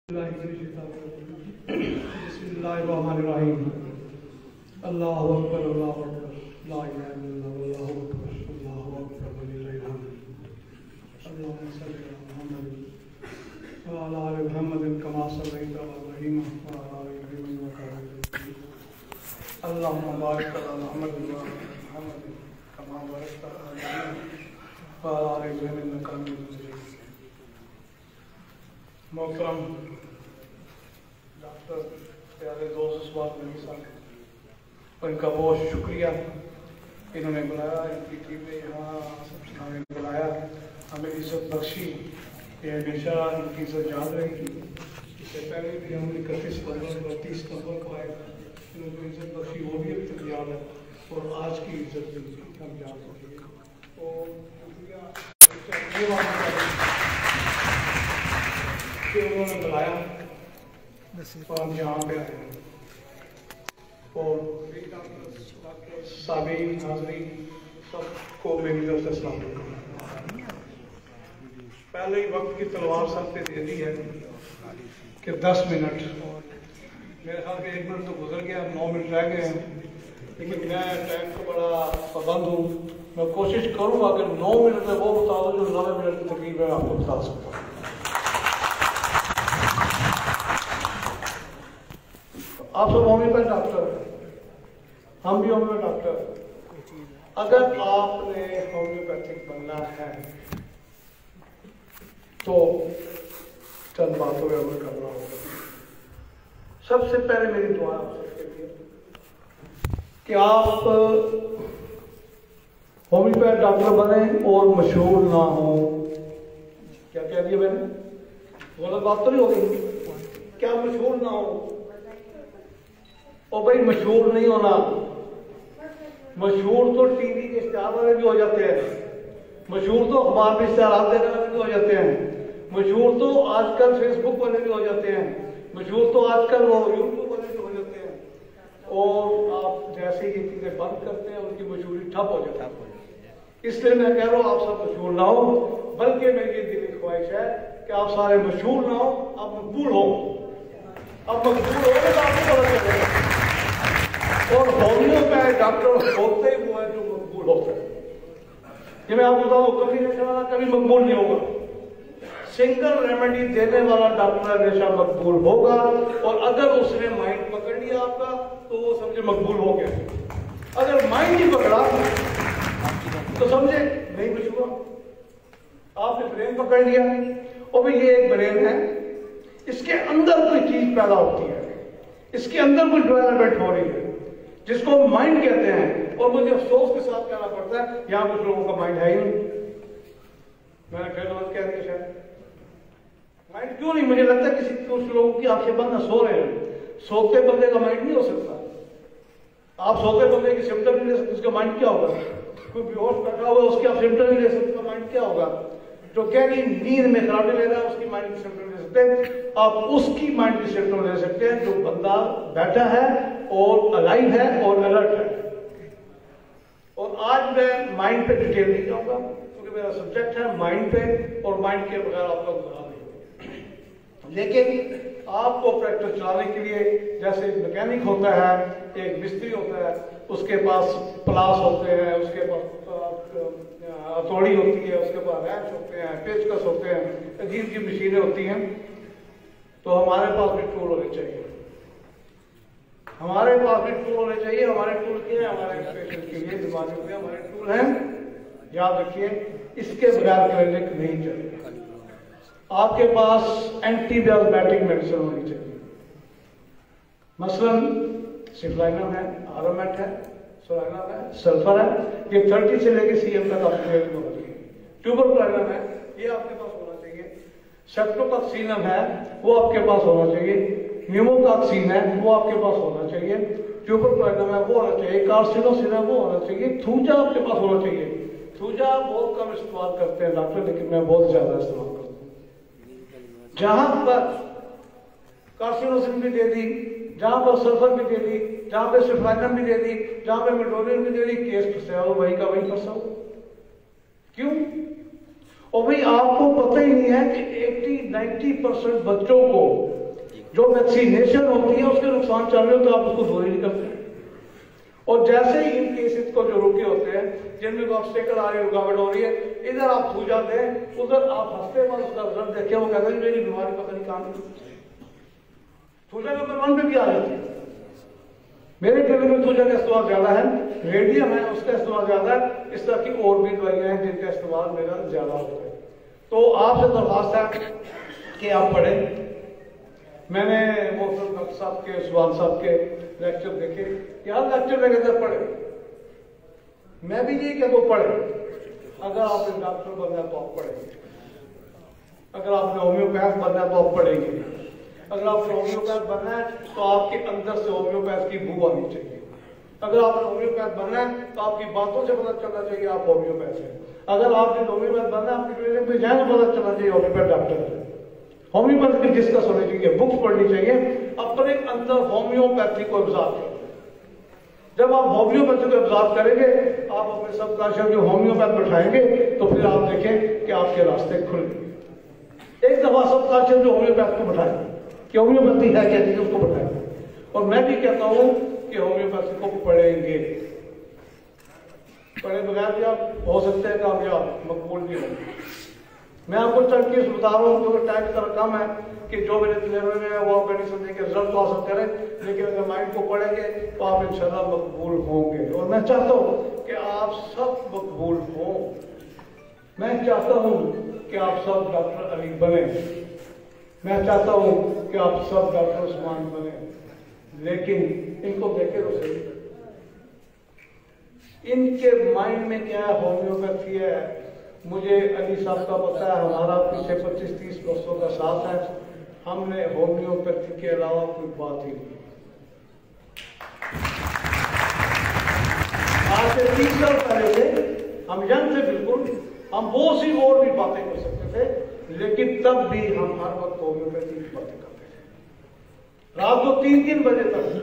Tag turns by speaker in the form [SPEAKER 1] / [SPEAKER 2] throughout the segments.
[SPEAKER 1] बिस्मिल्लाहिर्रहमानिर्रहीम। अल्लाहु अकबर, अल्लाहु अकबर, ला इलाहा इल्लल्लाह, अल्लाहु अकबर, अल्लाहु अकबर, वलिल्लाहिल हम्द। अल्लाहुम्मा सल्लि अला मुहम्मद व अला आलि मुहम्मद कमा सल्लैता अला इब्राहीम व अला आलि इब्राहीम इन्नका हमीदुम मजीद। अल्लाहुम्मा बारिक अला मुहम्मद व अला मुहम्मद कमा बारकता अला इब्राहीम व अला आलि इब्राहीम इन्नका हमीदुम मजीद। मोहतरम डॉक्टर प्यारे दोस्त इस बात नहीं सकते और इनका बहुत शुक्रिया, इन्होंने बुलाया, इनकी टीम ने यहाँ हमें बुलाया, हमें इज्जत बख्शी। ये हमेशा इनकी इज्जत याद रहेगी। इससे पहले भी हम 31 नवंबर को 30 नवंबर को आए, इन्होंने इज्जत बख्शी, वो भी अभी तक याद है और आज की इज्जत भी हम याद रखेंगे। तो शुक्रिया कि उन्होंने बुलाया और हम यहाँ पे आए और सामीन हाज़रीन सबको मेरी तरफ से सलाम। पहले ही वक्त की तलवार सर पे दे दी है कि 10 मिनट, मेरे ख्याल के 1 मिनट तो गुजर गया, 9 मिनट रह गए हैं, लेकिन मैं टाइम को बड़ा पाबंद हूँ। मैं कोशिश करूँगा कि 9 मिनट में वो बता दो जो 9 मिनट की तकरीब है आपको बता सकता हूँ। आप सब होम्योपैथ डॉक्टर हैं, हम भी होम्योपैथ डॉक्टर हैं। अगर आपने होम्योपैथिक बनना है तो चंद बातों में अमल करना होगा। सबसे पहले मेरी दुआ आपसे लिए कि आप होम्योपैथ डॉक्टर बने और मशहूर ना हो। क्या कह दिया मैंने? गलत बात तो नहीं होगी? क्या मशहूर ना हो? और भाई मशहूर नहीं होना, मशहूर तो टीवी के स्टार वाले भी हो जाते हैं, मशहूर तो अखबार में इश्तेहारात देने वाले भी हो जाते हैं, मशहूर तो आजकल फेसबुक वाले भी हो जाते हैं, मशहूर तो आजकल वो यूट्यूब वाले भी हो जाते हैं। और आप जैसे ही ये चीजें बंद करते हैं उनकी मशहूरी ठप हो जाती है। इसलिए मैं कह रहा हूँ आप सब मशहूर ना हो, बल्कि मेरी ये दिली ख्वाहिश है कि आप सारे मशहूर ना हो, आप मकबूल हो। अब मकबूल हो तो आपको पता चलेगा। और होम्योपैथ डॉक्टर होते ही वो है जो मकबूल होता है। ये मैं आपको बताऊं, कभी नशा वाला कभी मकबूल नहीं होगा। सिंगल रेमेडी देने वाला डॉक्टर हमेशा मकबूल होगा। और अगर उसने माइंड पकड़ लिया आपका तो वो समझे मकबूल हो गया। अगर माइंड नहीं पकड़ा तो समझे नहीं कुछ हुआ। आपने ब्रेन पकड़ लिया और भाई ये एक ब्रेन है, इसके अंदर कोई चीज पैदा होती है, इसके अंदर कोई डेवलपमेंट हो रही है जिसको माइंड कहते हैं। और मुझे अफसोस के साथ कहना पड़ता है यहां कुछ लोगों का माइंड है ही नहीं। मैंने फिर गलत कह दिया शायद। माइंड क्यों नहीं? मुझे लगता है किसी कुछ लोगों की आंखें बंद सो रहे हैं। सोते बंदे का माइंड नहीं हो सकता। आप सोते बंदे की सिम्टम नहीं ले सकते, उसका माइंड क्या होगा? कोई बेहोश बैठा हुआ उसके आप सिम्टम नहीं ले सकते, उसका माइंड क्या होगा? जो गहरी नींद में खराबी ले रहा है उसकी माइंड की सिम्टम ले सकते हैं। आप उसकी माइंड की सिम्टम ले सकते हैं जो बंदा बैठा है और अलाइव है और अलर्ट है। और आज मैं माइंड पे डिटेल नहीं जाऊंगा क्योंकि मेरा सब्जेक्ट है माइंड पे, और माइंड के बगैर आपका गुजारा नहीं होगा। लेकिन आपको ट्रैक्टर चलाने के लिए जैसे मैकेनिक होता है, एक मिस्त्री होता है, उसके पास प्लास होते हैं, उसके पास हथौड़ी होती है, उसके पास रैंच होते हैं, पेचकस होते हैं, अजीब की मशीनें होती हैं। तो हमारे पास भी टूल होने चाहिए। हमारे पास भी टूल होने चाहिए। हमारे टूल क्या है? हमारे पेशेंट के लिए, बीमारियों के लिए हमारे टूल हैं। याद रखिए, इसके बगैर क्लिनिक नहीं चलेगा। आपके पास एंटीबायोटिक मेडिसिन होनी चाहिए। मसलन सिफ्लाइनम है, आरोमेट है, सोलाइनम है, सल्फर है। ये 30 से लेकर CM तक आपके होना चाहिए। ट्यूबरकुलिनम है, ये आपके पास होना चाहिए। सेप्टोकॉक्सिनम है, वो आपके पास होना चाहिए। न्यूमोकॉक्सिन है, वो आपके पास होना चाहिए। ट्यूबरकुलिनम है, वो होना चाहिए। कार्सिनोसिन है, वो होना चाहिए। थूजा आपके पास होना चाहिए। थूजा बहुत कम इस्तेमाल करते हैं डॉक्टर, लेकिन मैं बहुत ज्यादा इस्तेमाल करता हूँ। जहां पर कार्सिनोसिन भी दे दी, जहां पर सल्फर भी दे दी, जहां पे सिफ्लाइनम भी दे दी, जहां पे मेटोनियम भी दे दी, केस फंसा हो वही का वही फंसा हो। क्यों? और भाई आपको पता ही नहीं है कि 80-90% बच्चों को जो वैक्सीनेशन होती है उसके नुकसान चल रहे हो तो आप उसको दूर ही नहीं करते। और जैसे ही इन केसेस को जो रुके होते हैं जिनमें ऑब्स्टेकल आ रही है, रुकावट हो रही है, इधर आप छू जाते हैं, उधर आप हंसते बाद उसका रिजल्ट देखे, वो कहते हैं मेरी बीमारी पता नहीं काम थूजा नंबर 1 पे भी आ जाती है। मेरे क्लिनिक में थूजा का इस्तेमाल ज्यादा है, रेडियम है उसका इस्तेमाल ज्यादा है, इस तरह की और भी दवाइयां हैं जिनका इस्तेमाल मेरा ज्यादा होता है। तो आपसे दरख्वास्त है कि आप पढ़ें। मैंने मोहतरम डॉक्टर साहब के, सुभान साहब के लेक्चर देखे, यार लेक्चर में कहते पढ़े, मैं भी यही कहता हूँ पढ़े। अगर आपने डॉक्टर बनना है तो आप पढ़ेंगे, अगर आपने होम्योपैथ बनना है तो आप पढ़ेंगे, अगर आपने होम्योपैथ बनना है तो आपके अंदर से होम्योपैथ की बू आनी चाहिए, अगर आपने होम्योपैथ बनना है तो आपकी बातों से पता चलना चाहिए आप होम्योपैथ हैं, अगर आपने होम्योपैथ बनना है आपकी क्लिनिक में जाए तो पता चलना चाहिए होम्योपैथ डॉक्टर है। होम्योपैथी की डिस्कस होनी चाहिए, बुक्स पढ़नी चाहिए, अपने अंदर होम्योपैथी को ऑब्जर्व करें। जब आप होम्योपैथी को ऑब्जर्व करेंगे, आप अपने सबकॉन्शियस जो होम्योपैथ बैठाएंगे तो फिर आप देखें कि आपके रास्ते खुल गए। एक दफा सबकॉन्शियस जो होम्योपैथ को बैठाएं कि होम्योपैथी है क्या चीज, उसको बैठाएं। और मैं भी कहता हूं कि होम्योपैथी को पढ़ेंगे, पढ़े बगैर भी आप हो सकते हैं कामयाब, मकबूल भी होंगे। मैं आपको चंद केस बता रहा हूँ क्योंकि टाइम इतना कम है कि जो मेरे क्लियर में है वो आप नहीं समझे कि रिजल्ट तो आ सकते हैं, लेकिन अगर माइंड को पढ़ेंगे तो आप इंशाल्लाह मकबूल होंगे। और मैं चाहता हूँ कि आप सब मकबूल हों, मैं चाहता हूँ कि आप सब डॉक्टर अली बने, मैं चाहता हूँ कि आप सब डॉक्टर उस्मान बने, लेकिन इनको देखे तो सही, इनके माइंड में क्या है, होम्योपैथी है। मुझे अली साहब का पता है, हमारा पीछे 25-30 वर्षों का साथ है, हमने होम्योपैथी के अलावा कोई बात ही नहीं। आज से 30 साल पहले से हम यंग थे बिल्कुल, हम बहुत सी और भी बातें कर सकते थे, लेकिन तब भी हम हर वक्त होम्योपैथी की बातें करते थे। रात को 3-3 बजे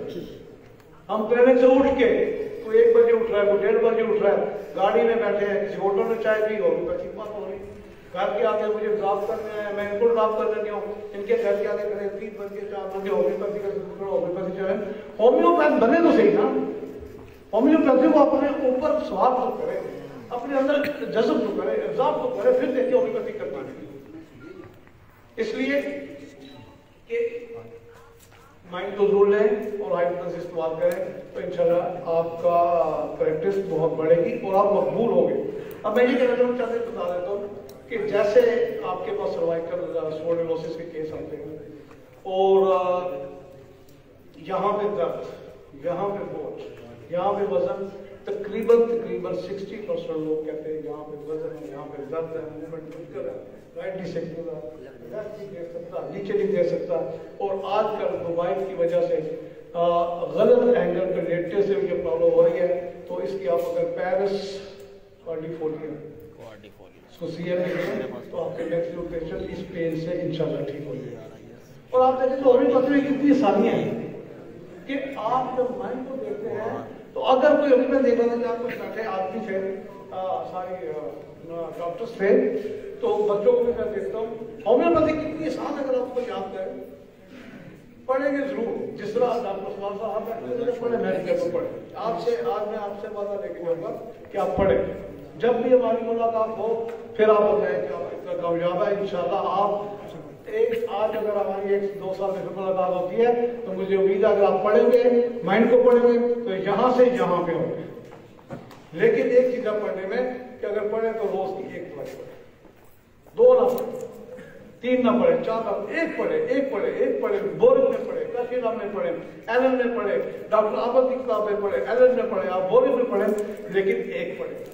[SPEAKER 1] तक हम क्लिनिक से उठ के, कोई 1 बजे उठ रहा है, कोई 1:30 बजे उठ रहा है, गाड़ी में बैठे हैं, किसी होटल में चाय पी, होम्योपैथी की बात हो रही, घर के आगे मुझे ड्राफ्ट करने हैं, मैं इनको ड्राफ्ट कर लेती हूँ, इनके घर के आगे खड़े 3 बजे 4 बजे होम्योपैथी का होम्योपैथी जो है, होम्योपैथ बने तो सही ना। होम्योपैथी को अपने ऊपर स्वाद तो करे, अपने अंदर जज्ब तो करे, एब्जॉर्ब तो करे, फिर देखिए होम्योपैथी करना है। इसलिए कि माइंड को जोड़ लें और हाइड्रोजन इस्तेमाल करें तो इंशाल्लाह आपका प्रैक्टिस बहुत बढ़ेगी और आप मकबूल होंगे। अब मैं ये कहना चाहता हूँ, बता देता हूँ कि जैसे आपके पास सर्वाइकल स्पोंडिलोसिस के केस आते हैं और यहाँ पे दर्द, यहाँ पे बोझ, यहाँ पे वजन, तकरीबन 60% लोग कहते हैं यहाँ पे वजन है, यहाँ पे दर्द है, मूवमेंट मुश्किल है, राइट नहीं सकता, लेफ्ट नहीं दे सकता, नीचे नहीं दे सकता। और आजकल मोबाइल की वजह से गलत एंगल पे लेटने से ये प्रॉब्लम हो रही है। तो इसकी आप अगर पेरिस क्वाड्रिफोलिया इसको सीएम में तो आपके नेक्स्ट लोकेशन इस पेन से इंशाल्लाह ठीक हो जाएगा। और आप देखें तो और भी बातें कितनी आसानियां हैं कि आप जब माइंड को देखते हैं तो अगर कोई अभी मैं देखा था कि आप कुछ बैठे आदमी थे, सारी डॉक्टर्स थे, तो बच्चों को भी मैं देखता हूँ होम्योपैथी कितनी आसान, अगर आपको याद करें पढ़ेंगे जरूर, जिस तरह डॉक्टर सुभान साहब पढ़े, मैं पढ़े, आपसे आज मैं आपसे वादा लेके जाऊंगा कि आप पढ़े। जब भी हमारी मुलाकात हो फिर आप बताएं कि आप इतना कामयाब है इंशाल्लाह। आप आज अगर हमारी 1-2 साल में मुलाकात होती है तो मुझे उम्मीद है अगर आप पढ़ेंगे, माइंड को पढ़ेंगे तो यहाँ से यहाँ पे होंगे। लेकिन एक चीज आप पढ़ने में कि अगर पढ़े तो रोज की 1 दवाई पढ़े, 2 ना पढ़े, 3 ना पढ़े, 4 ना, 1 पढ़े, बोरिंग में पढ़े, काशीराम में पढ़े, एलन में पढ़े, डॉक्टर आबद की किताब में पढ़े, एलन में पढ़े, आप बोरिंग में पढ़े, लेकिन 1 पढ़े।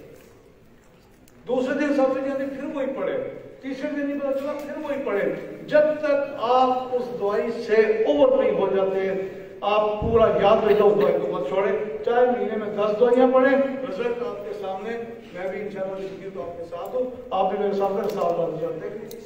[SPEAKER 1] दूसरे दिन सबसे जल्दी फिर वही पढ़े, तीसरे दिन नहीं पता चला फिर वही पढ़े, जब तक आप उस दवाई से ओवर नहीं हो जाते। आप पूरा याद रखो उस दवाई को मत छोड़े, चाहे महीने में 10 दवाइयां पढ़े, रिजल्ट आपके सामने, मैं भी इंशाल्लाह तो आपके साथ हूँ, आप भी मेरे सामने साथ जाते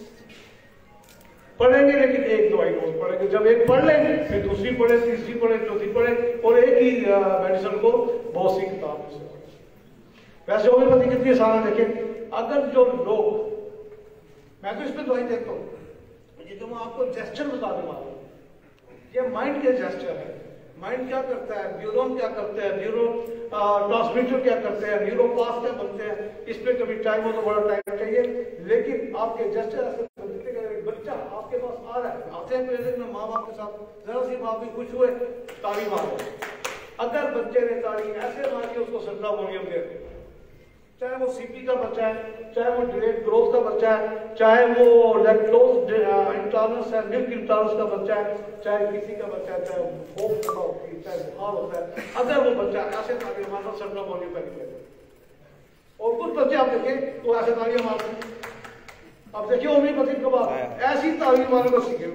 [SPEAKER 1] पढ़ेंगे, लेकिन 1 दवाई रोज पढ़ेंगे। जब 1 पढ़ लें फिर दूसरी पढ़े, तीसरी पढ़े, चौथी पढ़े, और एक ही मेडिसिन को बहुत सी किताबों से पढ़े। वैसे होम्योपैथी कितनी आसान है देखें। अगर जो लोग, मैं तो इस पर दवाई देखता हूँ, ये तो मैं आपको जेस्चर बता दूंगा, ये माइंड के जेस्चर है। माइंड क्या करता है, न्यूरॉन क्या करते हैं, न्यूरो ट्रांसमीटर क्या करते हैं, न्यूरोपास क्या बनते हैं, इस पे कभी टाइम हो तो बड़ा टाइम चाहिए, लेकिन आपके जेस्चर ऐसे बच्चा आपके पास आ रहा है, आते हैं पहले में माँ बाप के साथ, जरा सी बात भी खुश हुए ताली मारो। अगर बच्चे ने ताली ऐसे मारी उसको सेंट्रामोनियम दे दे, चाहे वो सीपी का बच्चा है, चाहे वो डिलेड ग्रोथ का बच्चा है, चाहे वो लैक्टोज इंटॉलरेंस है, मिल्क इंटॉलरेंस का बच्चा है, चाहे किसी का बच्चा है, चाहे भूख होती है, चाहे बुखार होता है, अगर वो बच्चा ऐसे तालियां मारता सेंट्रामोनियम का। और कुछ बच्चे आप देखें तो ऐसे तालियां मारते हैं। अब देखिए होम्योपैथी के बाद ऐसी ताली मारने को सीखे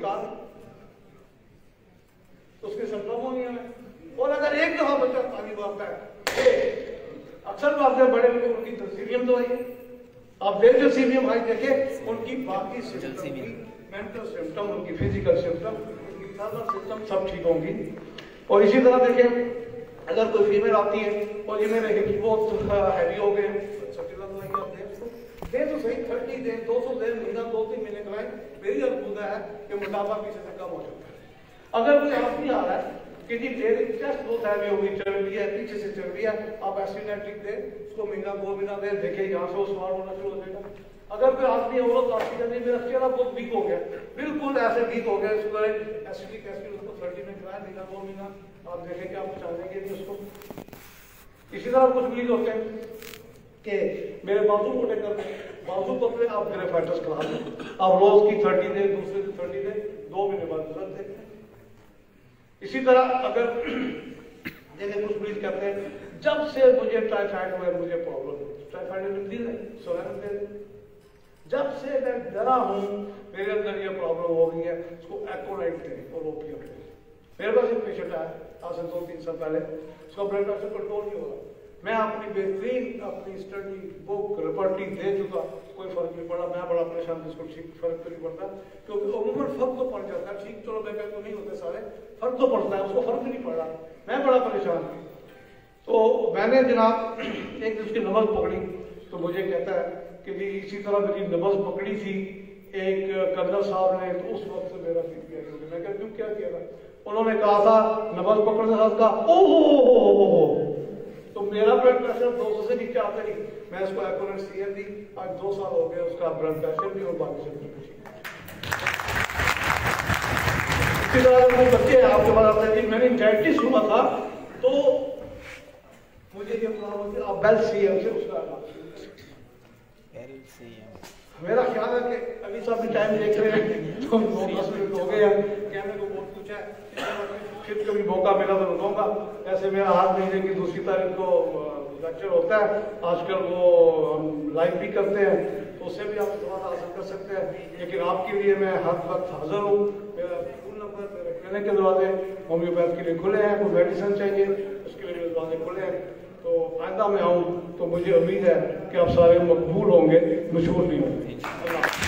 [SPEAKER 1] उसके सेंट्रामोनियम है। और अगर एक दफा बच्चा ताली मारता है, अक्सर बात है बड़े लोग उनकी तलसीमियम दवाई है, आप देख जो सीमियम हाई देखे उनकी बाकी सिम्टम, मेंटल सिम्टम, उनकी फिजिकल सिम्टम, उनकी थर्मल सिम्टम सब ठीक होंगी। और इसी तरह देखें अगर कोई फीमेल आती है और ये मेरे हिप्स बहुत हैवी हो गए, दे तो सही 30 दिन 200 दिन महीना 2-3 महीने कराए, मेरी अनुभूत है कि मोटापा पीछे से कम हो जाता है। अगर कोई आदमी आ रहा है कि जी मेरी चेस्ट बहुत हैवी होगी, चल रही है, पीछे से चल रही है, आप एस्टिनेटिक दे उसको महीना 2 महीना दे, देखिए यहाँ से वो सवार होना शुरू हो जाएगा। अगर कोई आदमी औरत आती है मेरा चेहरा बहुत वीक हो गया, बिल्कुल ऐसे वीक हो गया, उसको एसिडिक एसिड उसको 30 में कराए, महीना 2 महीना आप देखें कि आप पहचानेंगे नहीं उसको। इसी तरह कुछ मरीज होते हैं कि मेरे बाजू मोटे कर दें, बाजू पतले, आप ग्रेफाइटिस करा दें, आप रोज की 30 दे, दूसरे की 30 दे, 2 महीने बाद रिजल्ट देखें। इसी तरह अगर जैसे कुछ मरीज कहते हैं जब से मुझे टाइफाइड हुआ मुझे प्रॉब्लम है, टाइफाइड मिलती है सोलन दे, जब से मैं डरा हूं मेरे अंदर ये प्रॉब्लम हो गई है, उसको एक्रोलाइट दें और ओपियम दें। मेरे पास एक पेशेंट आया आज से 2-3 साल पहले, उसका ब्लड प्रेशर कंट्रोल नहीं हो रहा, मैं अपनी बेहतरीन अपनी स्टडी बुक रिपोर्टी दे चुका, कोई फर्क नहीं पड़ा। मैं बड़ा परेशान था, इसको ठीक फर्क तो नहीं पड़ता, क्योंकि उम्र फर्क तो पड़ जाता है, ठीक चलो मैं कहता तो नहीं होते सारे, फर्क तो पड़ता है, उसको फर्क नहीं पड़ा, मैं बड़ा परेशान था। तो मैंने जनाब एक दिन उसकी नब्ज पकड़ी तो मुझे कहता है कि जी इसी तरह मेरी नब्ज पकड़ी थी एक कर्नल साहब ने, तो उस वक्त से मेरा बीपी हाई हो गया। मैं कहती हूँ क्या किया था, उन्होंने कहा था नब्ज पकड़ने के साथ कहा ओहो, तो मेरा ब्लड प्रेशर 200 से नीचे आता ही, मैं उसको एक्यूरेट सीएम दी, आज 2 साल हो गए उसका ब्लड प्रेशर भी और बाकी सब कुछ। इसी तरह कोई बच्चे आपके पास आते हैं मैंने एंजाइटिस हुआ था तो मुझे ये प्रॉब्लम थी, आप बेल सीएम से उसका मेरा ख्याल है कि अभी सब भी टाइम देख रहे हैं तो 10 मिनट हो गए हैं, कहने को बहुत कुछ है, फिर कभी मौका मिला तो बताऊंगा। ऐसे मेरा हर महीने की 2 तारीख को लेक्चर होता है, आजकल वो हम लाइव भी करते हैं, तो उससे भी आप थोड़ा हासिल कर सकते हैं, लेकिन आपके लिए मैं हर वक्त हाजिर हूँ। मेरा फोन नंबर, मेरे क्लिनिक के दरवाजे होम्योपैथ के लिए खुले हैं, कोई मेडिसिन चाहिए उसके लिए मेरे दरवाजे खुले हैं, तो आइंदा में आऊँ तो मुझे उम्मीद है कि आप सारे मकबूल होंगे, मशहूर भी होंगे।